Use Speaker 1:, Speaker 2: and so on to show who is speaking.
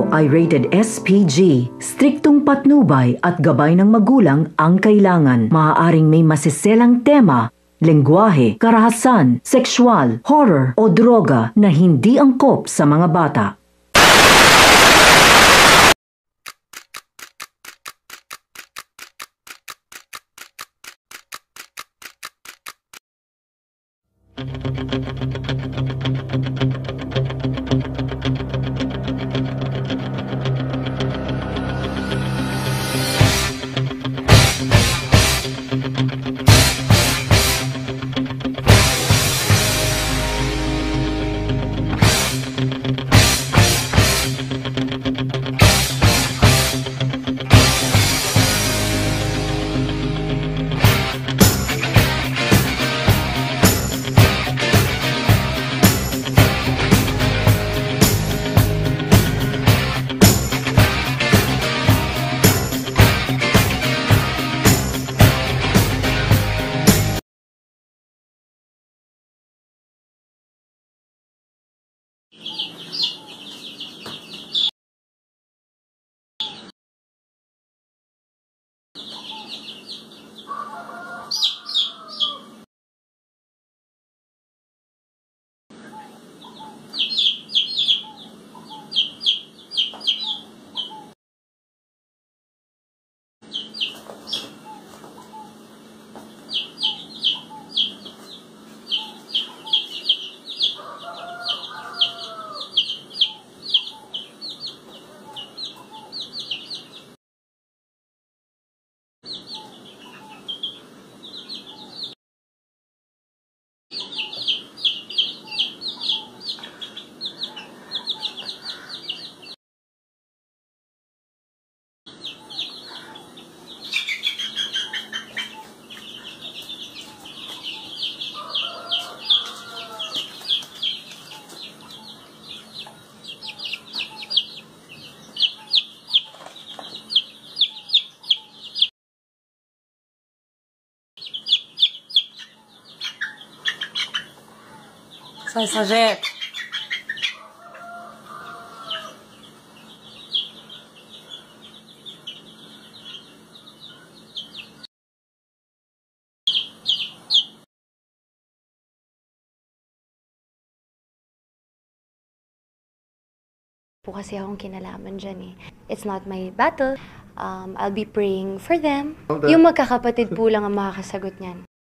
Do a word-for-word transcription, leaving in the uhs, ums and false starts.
Speaker 1: ito ay rated S P G. Striktong patnubay at gabay ng magulang ang kailangan. Maaaring may masiselang tema, lengguwahe, karahasan, sexual, horror o droga na hindi angkop sa mga bata.
Speaker 2: Sajet.
Speaker 3: Po kasi akong kinalaman dyan eh. It's not my battle. Um, I'll be praying for them. Yung magkakapatid po lang ang makakasagot niyan.